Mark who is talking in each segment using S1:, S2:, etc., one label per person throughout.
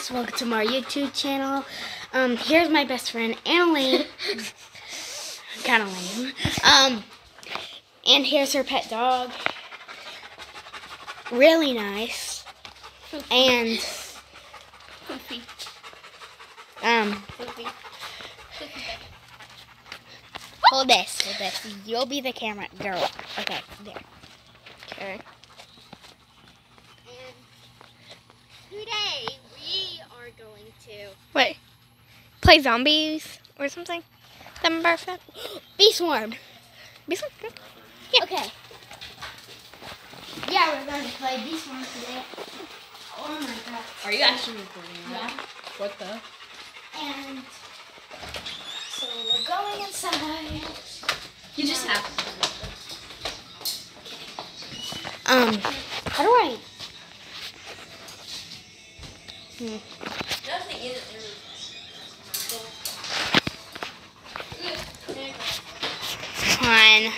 S1: guys, welcome to my YouTube channel. Here's my best friend, Annalie. Kind of lame. And here's her pet dog. Really nice. And hold this. You'll be the camera girl. Okay, there.
S2: Okay.
S1: And today we are going to
S2: Wait. Play zombies or something?
S1: Be Swarm.
S2: Yeah.
S1: Okay. Yeah, we're going to play Be Swarm today. Oh my god.
S3: Are you actually recording that?
S1: Yeah.
S3: What the?
S1: And so we're going inside.
S3: You just have to.
S1: How do I?
S3: Nothing isn't really.
S1: Fine.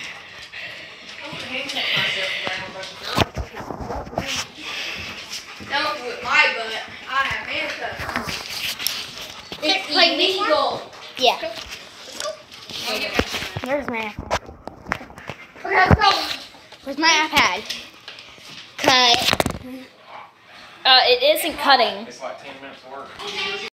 S3: Don't with my butt. I have handcuffs. It's illegal.
S1: Yeah.
S3: I'll get my
S1: There's my iPad.
S3: Okay, let's go.
S1: Where's my iPad? Cut.
S2: It isn't cutting.
S4: It's like 10 minutes of work.